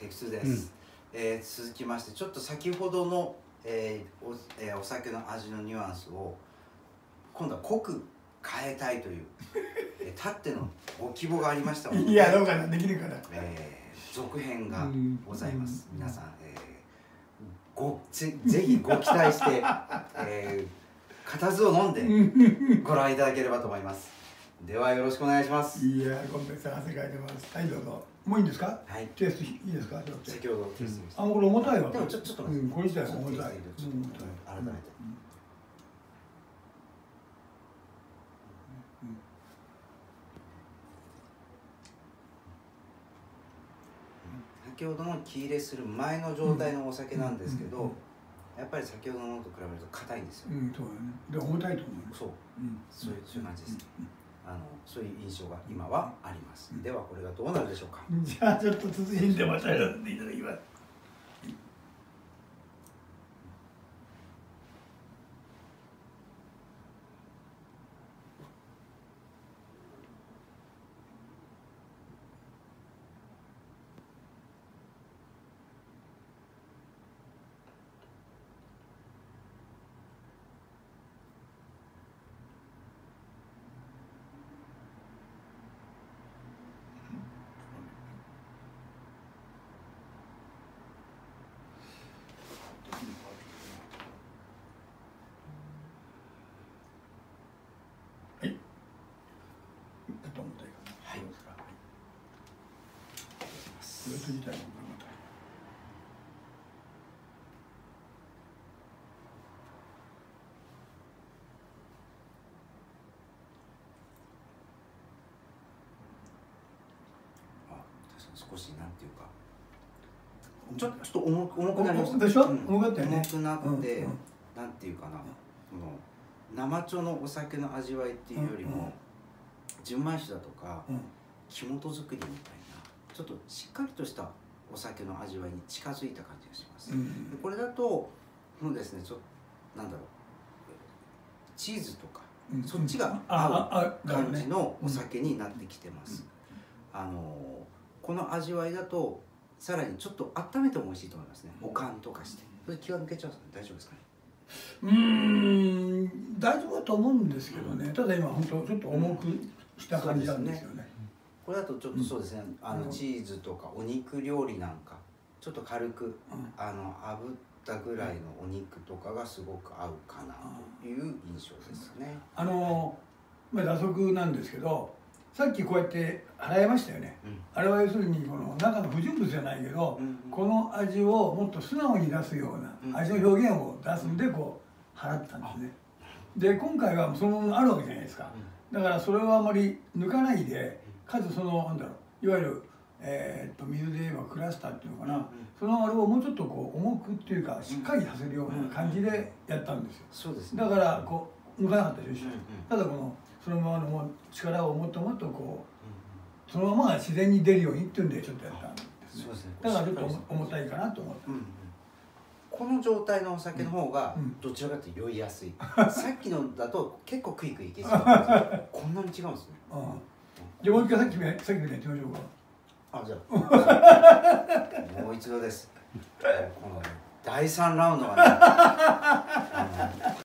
テクスです、続きましてちょっと先ほどの、お酒の味のニュアンスを今度は濃く変えたいというたってのご希望がありましたので、 いやどうかな、できるかな、 続編がございます。皆さん、ぜひご期待して、固唾を飲んでご覧いただければと思います。ではよろしくお願いします。 いや、今度さ汗かいてます。はい、どうぞ。もういいんですか？ はい。 テストいいですか？ 先ほどテストです。 あ、これ重たいわ。 でもちょっと待って。 これ自体重たい。 改めて。先ほどの木入れする前の状態のお酒なんですけど、やっぱり先ほどのと比べると硬いんですよ。 そうだね。で重たいと思う。 そう。そういう感じですね。そういう印象が今はあります。ではこれがどうなるでしょうか。 じゃあちょっと続いてまたやらせていただきます。 少しなんていうかちょっと重くなりましたでしょ？重かったよね。 重くなって、なんていうかな、この生茶のお酒の味わいっていうよりも純米酒だとか木本作りみたいなちょっとしっかりとしたお酒の味わいに近づいた感じがします。これだともうですね、ちょっとなんだろう、チーズとかそっちが合う感じのお酒になってきてます。この味わいだとさらにちょっと温めても美味しいと思いますね。おかんとかしてそれ気が抜けちゃうんですかね。大丈夫ですかね。 大丈夫だと思うんですけどね。ただ今本当ちょっと重くした感じなんですよね。 これだとちょっとそうですね、チーズとかお肉料理なんかちょっと軽く炙ったぐらいのお肉とかがすごく合うかなという印象ですね。 打足なんですけど、さっきこうやって払いましたよね。あれは要するにこの中の不純物じゃないけど、この味をもっと素直に出すような味の表現を出すんでこう払ったんですね。で今回はそのままあるわけじゃないですか。だからそれはあまり抜かないで、かつそのなんだろう、いわゆる水で言えばクラスターっていうのかな、そのあれをもうちょっとこう重くっていうかしっかりさせるような感じでやったんですよ。 そうですね。 だからこう抜かなかったでしょ。ただこのそのままの力をもっともっとこうそのまま自然に出るようにっていうんでちょっとやったんですね。だからちょっと重たいかなと思った。 この状態のお酒の方がどちらかというと酔いやすい。さっきのだと結構クイクイいけちゃう。こんなに違うんですね。 じゃあもう一回さっきみたいにやってみましょうか。 じゃあもう一度です。この第3ラウンドはね